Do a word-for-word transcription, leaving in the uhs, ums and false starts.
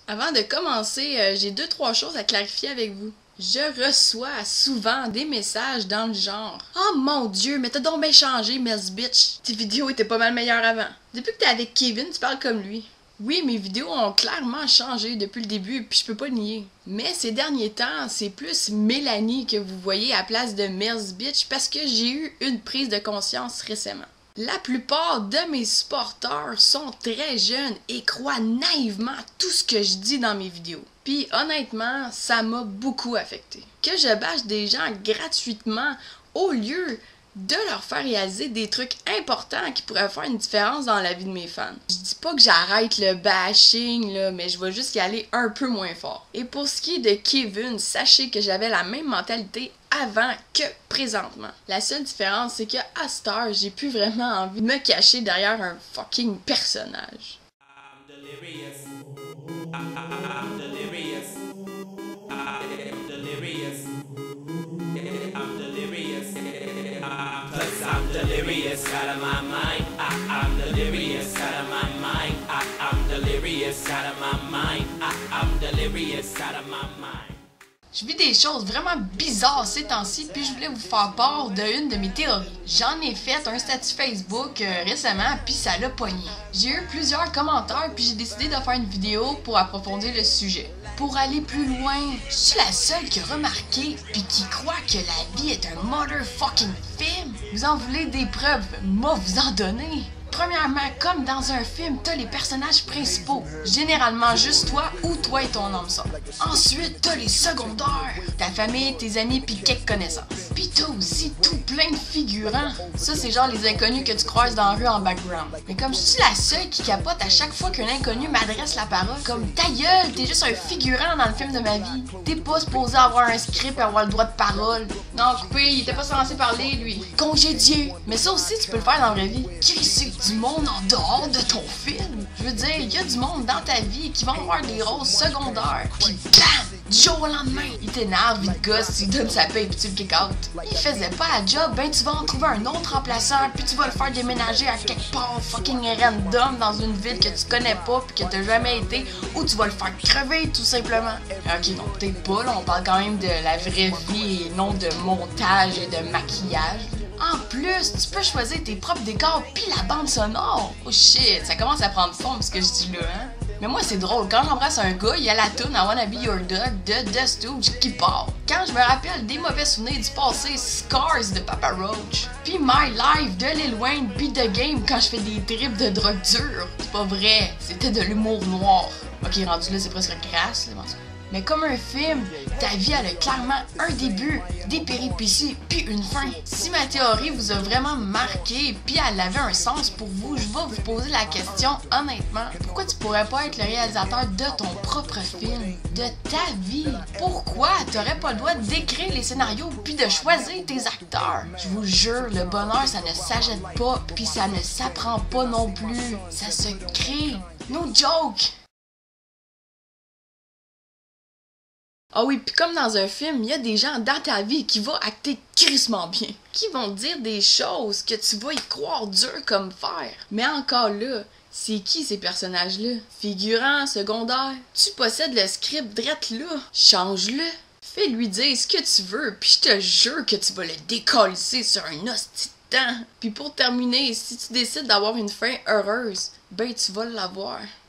Avant de commencer, euh, j'ai deux trois choses à clarifier avec vous. Je reçois souvent des messages dans le genre « Oh mon Dieu, mais t'as donc bien changé, Mels Bitch! Tes vidéos étaient pas mal meilleures avant. Depuis que t'es avec Kevin, tu parles comme lui. » Oui, mes vidéos ont clairement changé depuis le début, puis je peux pas le nier. Mais ces derniers temps, c'est plus Mélanie que vous voyez à la place de Mels Bitch parce que j'ai eu une prise de conscience récemment. La plupart de mes supporters sont très jeunes et croient naïvement tout ce que je dis dans mes vidéos. Puis honnêtement, ça m'a beaucoup affecté. Que je bâche des gens gratuitement au lieu de leur faire réaliser des trucs importants qui pourraient faire une différence dans la vie de mes fans. Je dis pas que j'arrête le bashing, là, mais je vais juste y aller un peu moins fort. Et pour ce qui est de Kevin, sachez que j'avais la même mentalité avant que présentement. La seule différence, c'est qu'à cette heure, j'ai plus vraiment envie de me cacher derrière un fucking personnage. I'm delirious. I'm delirious. I'm delirious. I'm delirious. Cause I'm delirious out of my mind. I, I'm delirious out of my mind. I, I'm delirious out of my mind. I, I'm delirious out of my mind. Je vis des choses vraiment bizarres ces temps-ci, puis je voulais vous faire part d'une de mes théories. J'en ai fait un statut Facebook euh, récemment, puis ça l'a pogné. J'ai eu plusieurs commentaires, puis j'ai décidé de faire une vidéo pour approfondir le sujet. Pour aller plus loin, je suis la seule qui a remarqué, puis qui croit que la vie est un motherfucking film. Vous en voulez des preuves? Moi, vous en donner. Premièrement, comme dans un film, t'as les personnages principaux, généralement juste toi ou toi et ton âme sœur. Ensuite, t'as les secondaires, ta famille, tes amis pis quelques connaissances. Pis t'as aussi tout plein de figurants. Ça, c'est genre les inconnus que tu croises dans la rue en background. Mais comme je suis la seule qui capote à chaque fois qu'un inconnu m'adresse la parole, comme ta gueule, t'es juste un figurant dans le film de ma vie. T'es pas supposé avoir un script et avoir le droit de parole. Non, coupé, il était pas censé parler, lui. Congédié. Mais ça aussi, tu peux le faire dans la vraie vie. Crisser du monde en dehors de ton film. Je veux dire, il y a du monde dans ta vie qui vont avoir des rôles secondaires. Pis bam! Du jour au lendemain, il t'énerve, il te gosse, tu lui donnes sa paye pis tu le kick out. Il faisait pas la job, ben tu vas en trouver un autre remplaçant puis tu vas le faire déménager à quelque part fucking random dans une ville que tu connais pas pis que t'as jamais été, ou tu vas le faire crever tout simplement. Ok, non, peut-être pas, là, on parle quand même de la vraie vie et non de montage et de maquillage. En plus, tu peux choisir tes propres décors pis la bande sonore. Oh shit, ça commence à prendre forme ce que je dis là, hein. Mais moi, c'est drôle, quand j'embrasse un gars, il y a la tune I Wanna Be Your Dog de The Stooges qui part. Quand je me rappelle des mauvais souvenirs du passé, Scars de Papa Roach. Puis My Life de Lil Wayne pis The Game quand je fais des trips de drogue dure. C'est pas vrai, c'était de l'humour noir. Ok, rendu là, c'est presque crasse, là, mais comme un film, ta vie elle a clairement un début, des péripéties, puis une fin. Si ma théorie vous a vraiment marqué, puis elle avait un sens pour vous, je vais vous poser la question honnêtement. Pourquoi tu pourrais pas être le réalisateur de ton propre film, de ta vie? Pourquoi t'aurais pas le droit d'écrire les scénarios puis de choisir tes acteurs? Je vous jure, le bonheur ça ne s'achète pas, puis ça ne s'apprend pas non plus. Ça se crée. No joke! Ah oui, puis comme dans un film, il y a des gens dans ta vie qui vont acter crissement bien, qui vont dire des choses que tu vas y croire dur comme fer. Mais encore là, c'est qui ces personnages-là? Figurants, secondaires? Tu possèdes le script drette là, change-le. Fais-lui dire ce que tu veux, puis je te jure que tu vas le décalisser sur un hostie de temps. Puis pour terminer, si tu décides d'avoir une fin heureuse, ben tu vas l'avoir.